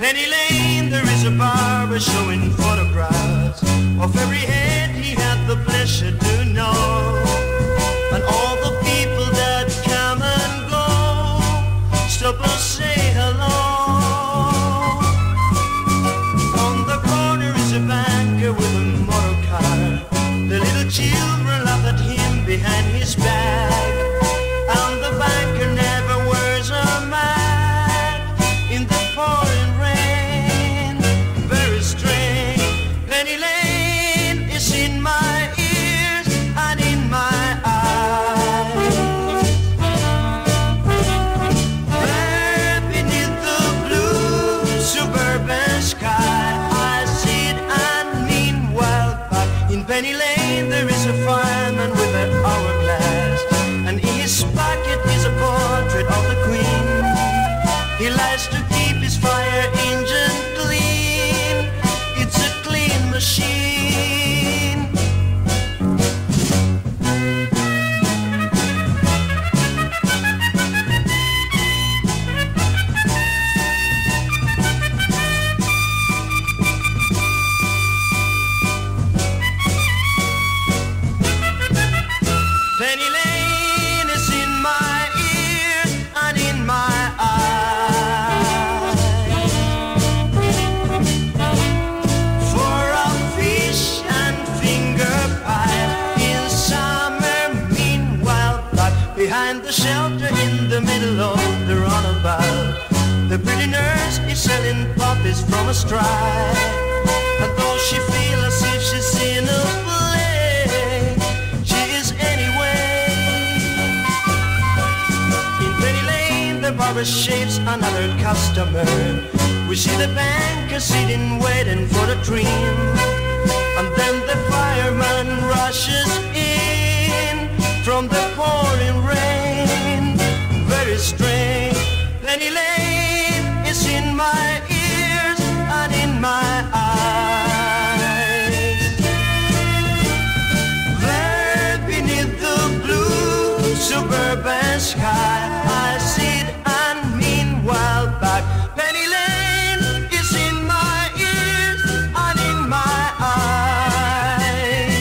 Penny Lane, there is a barber showing photographs of every head he had the pleasure to know, and all the people that come and go, stop and say hello. On the corner is a banker with a motor car. The little children laugh at him behind his back, and the banker never wears a mask in the pouring rain. Very strange. Penny Lane is in my ears and in my eyes. There beneath the blue suburban sky, I sit and meanwhile back in Penny Lane there is a fireman with an hourglass, and in his pocket is a portrait of the Queen. He likes to keep his fire engine clean. It's a clean machine. Penny Lane is in my ears and in my eyes. For a fish and finger pie in summer, meanwhile back behind the shelter in the middle of the runabout, the pretty nurse is selling puppies from a strike. And though she feels as if she's in a play, she is anyway. In Penny Lane the barber shaves another customer. We see the banker sitting waiting for the dream, and then the fireman rushes in from the pouring rain. Very strange. Penny Lane is in my ears and in my eyes. There beneath the blue suburban sky, I sit and meanwhile back. Penny Lane is in my ears and in my eyes.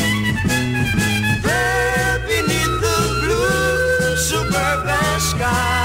There beneath the blue suburban sky,